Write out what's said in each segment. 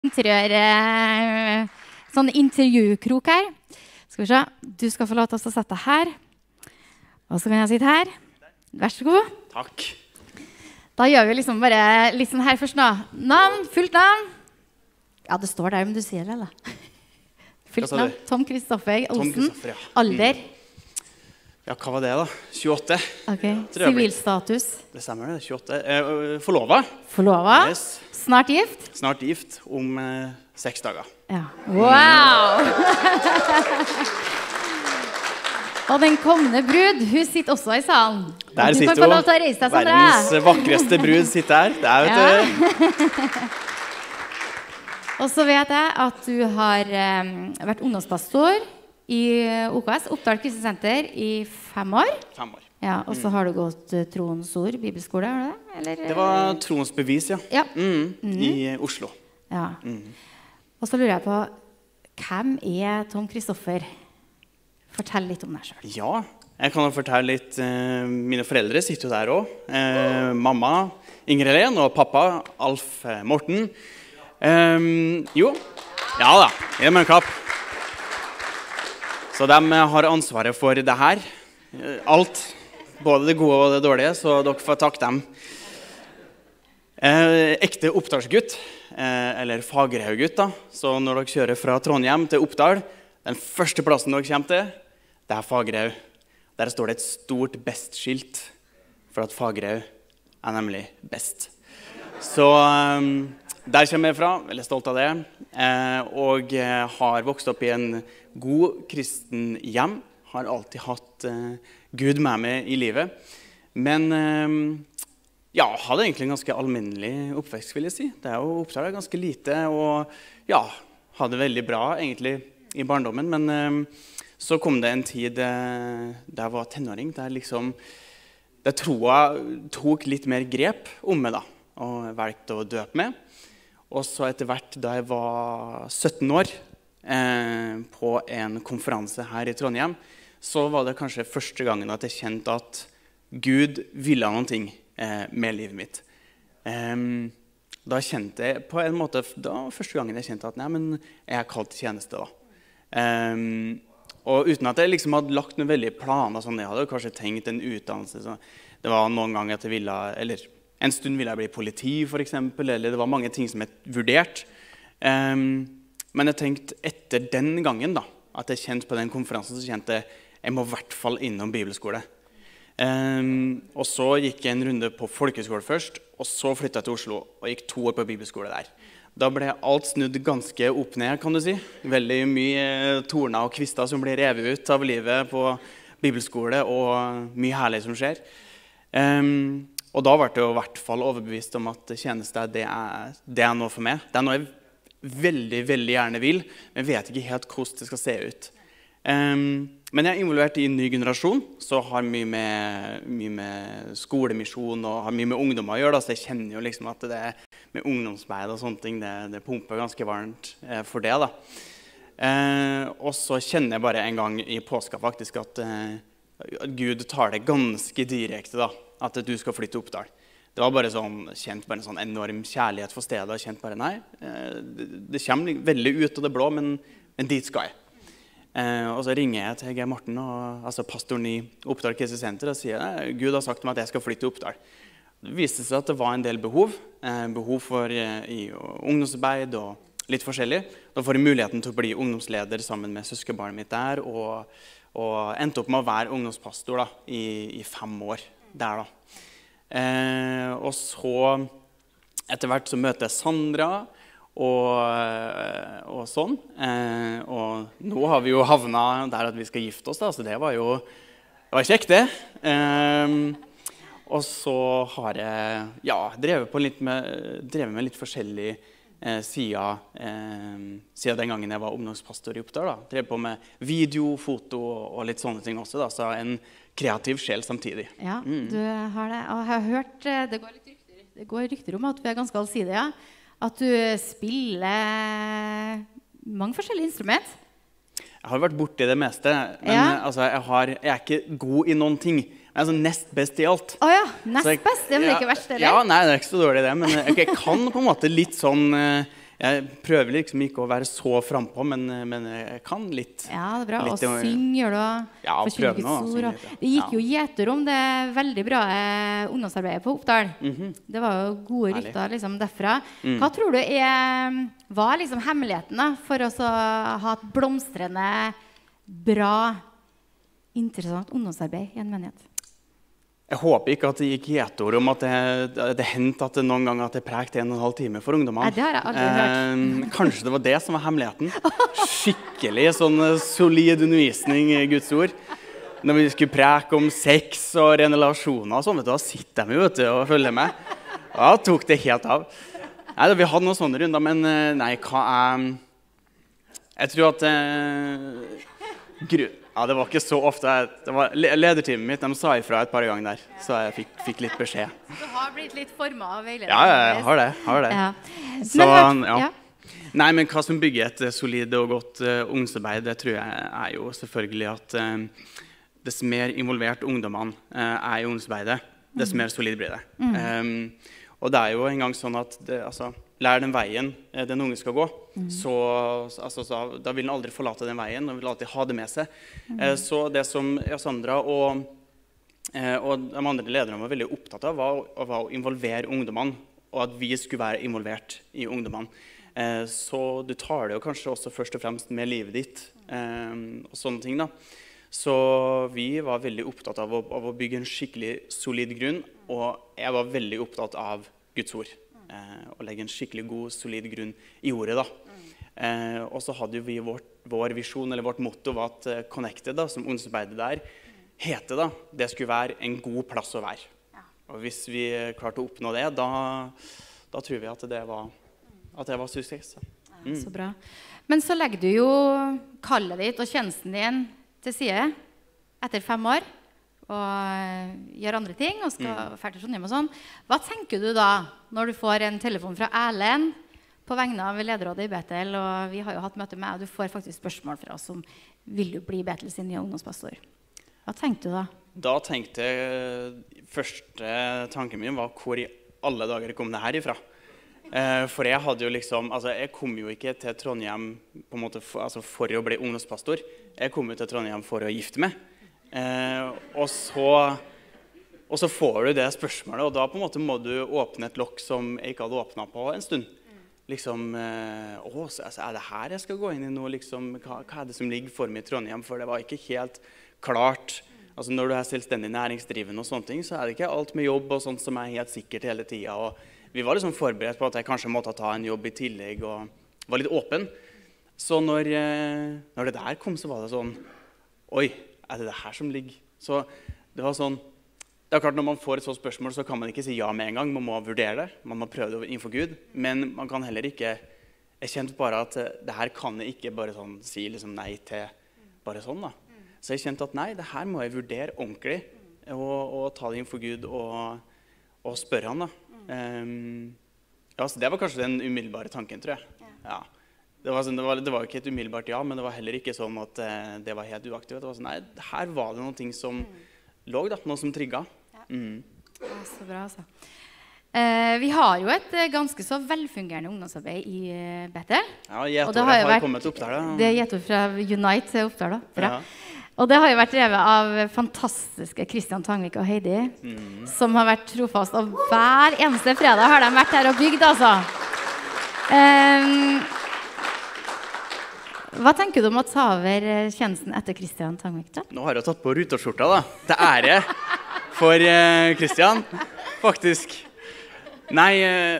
Sånn intervjukrok her. Skal vi se, du skal få lov til å sette deg her. Og så kan jeg sitte her. Vær så god. Takk. Da gjør vi liksom bare litt sånn her først nå. Navn, fullt navn. Ja, det står der, men du sier det, eller? Fullt navn, Tom Kristoffer Olsen. Ja. Alder. Ja, hva var det da? 28. Ok, sivilstatus. Det stemmer det, 28. Forlova. Forlova. Yes. Snart gift. Snart gift om 6 dager. Ja. Wow! Og den kommende brud, hun sitter også i salen. Der du sitter kan få lov til å reise deg, Sandra. Verdens vakreste brud sitter her. Det vet du. Og så vet jeg at du har vært ungdomspastor i OKS, Oppdal Kristensenter, i 5 år. 5 år. Ja, og så har du gått Troens Ord bibelskole, har du det? Eller? Det var Troens bevis, ja. Ja. I Oslo. Ja. Og så lurer jeg på, hvem er Tom Kristoffer? Fortell litt om deg selv. Ja, jeg kan jo fortelle litt. Mine foreldre sitter jo der også. Mamma, Inger Helen, og pappa, Alf Morten. Jo, ja da, gi dem en klapp. Så de har ansvaret for det her. Alt, både det gode og det dårlige, så dere får takke dem. Ekte Oppdalsgutt, eller Fagerhauggutt da. Så når dere kjører fra Trondheim til Oppdal, den første plassen dere kommer til, det er Fagerhaug. Der står det et stort best-skilt, for at Fagerhaug er nemlig best. Så der kommer jeg fra, veldig stolt av det, og har vokst opp i en god kristen hjem. Har alltid hatt Gud med meg i livet. Men ja, hadde egentlig en ganske alminnelig oppvekst, vil jeg si. Det er jo Oppdal ganske lite, og ja, hadde veldig bra egentlig i barndommen. Men så kom det en tid da jeg var tenåring, der troa tok litt mer grep om meg da, og valgte å døpe meg. Og så etter hvert, da jeg var 17 år, på en konferanse her i Trondheim, så var det kanskje første gangen at jeg kjente at Gud ville noen ting med livet mitt. Da kjente jeg på en måte, da var første gangen jeg kjente at nei, men jeg er kalt til tjeneste da. Og uten at jeg liksom hadde lagt noen veldige planer, sånn, jeg hadde kanskje tenkt en utdannelse, så det var noen ganger at jeg ville, eller en stund ville jeg bli politi for eksempel, eller det var mange ting som jeg vurderte. Men jeg tenkte etter den gangen da, at jeg kjente på den konferansen, så kjente jeg må i hvert fall innom bibelskole. Og så gikk jeg en runde på folkeskole først, og så flyttet jeg til Oslo og gikk 2 år på bibelskole der. Da ble alt snudd ganske opp ned, kan du si. Veldig mye torner og kvister som blir revet ut av livet på bibelskole, og mye herlig som skjer. Og da ble jeg i hvert fall overbevist om at tjeneste, det er noe for meg. Det er noe jeg veldig, veldig gjerne vil, men jeg vet ikke helt hvordan det skal se ut. Men jeg er involvert i en ny generasjon, så har mye med skolemisjon og har mye med ungdommer å gjøre, da, så jeg kjenner jo liksom at det med ungdomsbeid og sånne ting, det pumper ganske varmt for det da. Og så kjenner jeg bare en gang i påska faktisk at Gud tar det ganske direkte da, at du skal flytte til Oppdal. Det var bare sånn, kjent bare en sånn enorm kjærlighet for stedet, og kjent bare, nei, det kommer veldig ut av det blå, men dit skal jeg. Og så ringer jeg til Geir Morten, altså pastoren i Oppdal Kristensenter, og sier, Gud har sagt meg at jeg skal flytte til Oppdal. Det viste seg at det var en del behov for i ungdomsarbeid og litt forskjellig. Da får jeg muligheten til å bli ungdomsleder sammen med søskenbarnet mitt der, og endte opp med å være ungdomspastor da, i 5 år der da. Og så etter hvert så møter jeg Sandra og sånn, og nå har vi jo havnet der at vi skal gifte oss da, så det var kjekt det. Og så har jeg drevet med litt forskjellig siden den gangen jeg var ungdomspastor i Oppdal da. Drev på med video, foto og litt sånne ting også da, så en kreativ sjel samtidig. Ja, du har det. Og jeg har hørt, det går rykter om at du er ganske allsidig, ja. At du spiller mange forskjellige instrument. Jeg har vært borte i det meste, men altså, jeg er ikke god i noen ting. Jeg er nest best i alt. Åja, nest best? Det er vel ikke verst, eller? Ja, nei, det er ikke så dårlig det, men jeg kan på en måte litt sånn Jeg prøver liksom ikke å være så frempå, men jeg kan litt. Ja, det er bra. Og litt, syng gjør du også. Ja, Forkynner prøv nå. Guds ord, og det gikk jo gjeter om det veldig bra ungdomsarbeidet på Oppdal. Det var jo gode rykter liksom derfra. Hva tror du hva liksom hemmeligheten da, for å ha et blomstrende, bra, interessant ungdomsarbeid i en menighet? Jeg håper ikke at det gikk gjetord om at det hendte at det noen ganger at jeg prekte 1,5 time for ungdommene. Nei, det har jeg aldri hørt. Kanskje det var det som var hemmeligheten. Skikkelig sånn solid undervisning i Guds ord. Når vi skulle preke om sex og relasjoner og sånn, da sitter de jo og følger med. Da tok det helt av. Nei, vi hadde noen sånne runder, men nei, jeg tror at ja, det var ikke så ofte. Det var lederteamet mitt, de sa ifra et par ganger der, så jeg fikk litt beskjed. Du har blitt litt formet av veilederen? Ja, jeg har det. Ja. Så, ja. Nei, men hva som bygger et solid og godt ungdomsarbeid, det tror jeg jo selvfølgelig at dess mer involvert ungdommene i ungdomsarbeidet, dess mer solid blir det. Og det jo en gang sånn at lær den veien den unge skal gå, da vil den aldri forlate den veien, og vil alltid ha det med seg. Så det som Sandra og de andre lederne var veldig opptatt av, var å involvere ungdommene, og at vi skulle være involvert i ungdommene. Så du tar det jo kanskje også først og fremst med livet ditt, og sånne ting da. Så vi var veldig opptatt av å bygge en skikkelig solid grunn, og jeg var veldig opptatt av Guds ord. Å legge en skikkelig god, solid grunn i ordet da. Og så hadde vi vår visjon, eller vårt motto var at Connected da, som ungdomsarbeidet der, heter da, det skulle være en god plass å være. Og hvis vi klarte å oppnå det, da tror vi at det var suksess. Ja, så bra. Men så legger du jo kallet ditt og tjenesten din til side etter 5 år, og gjør andre ting, og skal ferdig til Trondheim og sånn. Hva tenker du da, når du får en telefon fra Erlend på vegne av lederrådet i Betel, og vi har jo hatt møte med, og du får faktisk spørsmål fra oss som vil du bli Betel sin nye ungdomspastor? Hva tenkte du da? Da tenkte jeg, første tanken min var, hvor i alle dager kom det her ifra? For jeg hadde jo liksom, jeg kom jo ikke til Trondheim på en måte for å bli ungdomspastor. Jeg kom jo til Trondheim for å gifte meg. Og så får du det spørsmålet, og da på en måte må du åpne et lokk som jeg ikke hadde åpnet på en stund. Liksom, det her jeg skal gå inn i nå? Liksom, hva det som ligger for meg i Trondheim? For det var ikke helt klart. Når du selvstendig næringsdrivende og sånne ting, så det ikke alt med jobb og sånt som helt sikkert hele tiden. Og vi var liksom forberedt på at jeg kanskje måtte ta en jobb i tillegg, og var litt åpen. Så når det der kom, så var det sånn, oi, det det her som ligger? Så det var sånn, det klart når man får et sånt spørsmål, så kan man ikke si ja med en gang. Man må vurdere det, man må prøve det innenfor Gud. Men man kan heller ikke, jeg kjente bare at det her kan jeg ikke bare sånn, si liksom nei til bare sånn da. Så jeg kjente at nei, det her må jeg vurdere ordentlig, og ta det innenfor Gud, og spørre han da. Så det var kanskje den umiddelbare tanken, tror jeg. Ja. Det var ikke et umiddelbart ja, men det var heller ikke sånn at det var helt uaktivt. Det var sånn, nei, her var det noen ting som lå da, noe som trigget. Ja, så bra altså. Vi har jo et ganske så velfungerende ungdomsarbeid i Betel. Ja, gjetordet har kommet til Oppdal. Det er gjetordet fra Unite til Oppdal da. Bra. Ja. Og det har jo vært drevet av fantastiske Kristian Tangvik og Heidi, som har vært trofast, og hver eneste fredag har de vært her og bygd, altså. Hva tenker du om å ta over tjenesten etter Kristian Tangvik da? Nå har jeg tatt på ruterskjorta da, til ære for Kristian, faktisk. Nei,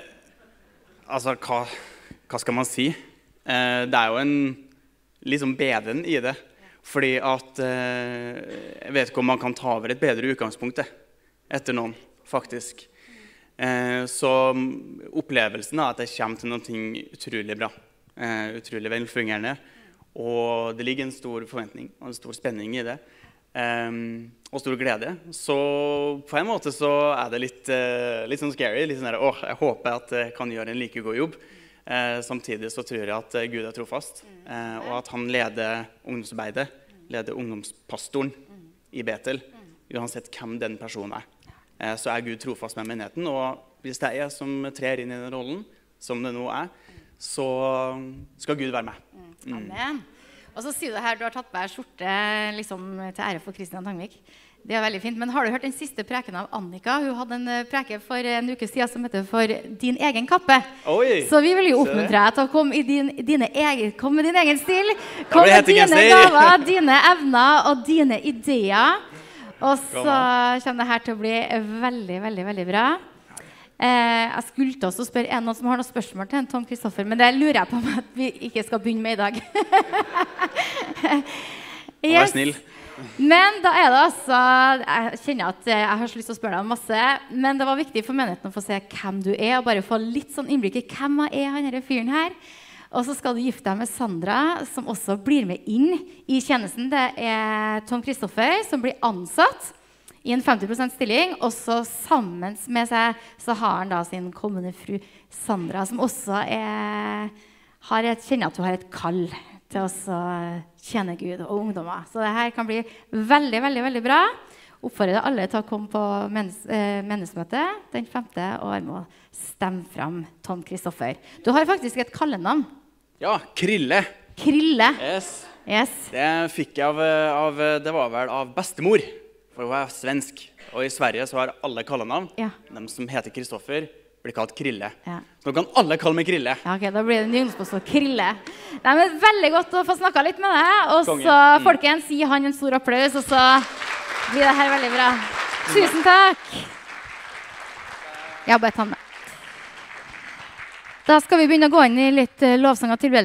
hva skal man si? Det jo en liksom beden i det. Fordi at jeg vet ikke om man kan ta over et bedre utgangspunkt etter noen, faktisk. Så opplevelsen er at jeg kommer til noe utrolig bra, utrolig velfungerende, og det ligger en stor forventning og en stor spenning i det, og stor glede. Så på en måte så det litt sånn scary, litt sånn der, jeg håper at jeg kan gjøre en like god jobb. Samtidig så tror jeg at Gud trofast, og at han leder ungdomsarbeidet, leder ungdomspastoren i Betel, uansett hvem den personen så Gud trofast med menigheten, og hvis det jeg som trer inn i den rollen, som det nå så skal Gud være med. Amen. Og så sier du her, du har tatt på deg skjorte liksom, til ære for Kristian Tangvik. Det er veldig fint. Men har du hørt den siste preken av Annika? Hun hadde en preke for en uke siden som heter For din egen kappe. Oi, så vi vil jo oppmuntre deg til å komme i kom med din egen stil. Kom med dine gaver, dine evner og dine ideer. Og så kommer det her til å bli veldig, veldig, veldig bra. Jeg skulle til å spørre noen som har noen spørsmål til Tom Kristoffer, men det lurer jeg på om at vi ikke skal begynne med i dag. Vær snill. Men da er det altså, jeg kjenner at jeg har så lyst til å spørre deg om masse, men det var viktig for menigheten å få se hvem du er, og bare få litt sånn innblikk i hvem er han denne fyren her. Og så skal du gifte deg med Sandra, som også blir med inn i tjenesten. Det er Tom Kristoffer som blir ansatt i en 50% stilling, og så sammen med seg så har han da sin kommende fru Sandra, som også kjenner at hun har et kall til å tjene Gud og ungdommer. Så det her kan bli veldig, veldig, veldig bra. Oppfordrer alle til å komme på menneskemøte den 5. og være med å stemme frem Tom Kristoffer. Du har faktisk et kallenavn. Ja, Krille. Krille. Yes. Det fikk jeg det var vel av bestemor. For hun er svensk, og i Sverige så har alle kallenavn. Ja. De som heter Kristoffer blir kalt Krille. Ja. Så nå kan alle kalle meg Krille. Ja, ok, da blir det en nyhetspost Krille. Nei, men veldig godt å få snakket litt med deg. Og så, folkens, gi han en stor applaus, og så blir det her veldig bra. Tusen takk. Ja, bare ta med. Da skal vi begynne å gå inn i litt lovsang og tilbedelse.